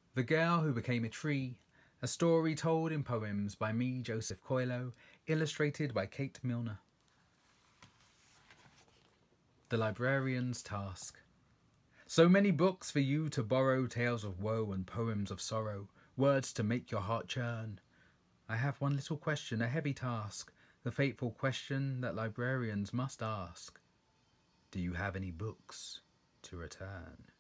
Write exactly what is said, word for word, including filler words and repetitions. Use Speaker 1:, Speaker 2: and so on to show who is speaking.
Speaker 1: The Girl Who Became a Tree, a story told in poems by me, Joseph Coelho, illustrated by Kate Milner. The Librarians Task. So many books for you to borrow, tales of woe and poems of sorrow, words to make your heart churn. I have one little question, a heavy task, the fateful question that librarians must ask. Do you have any books to return?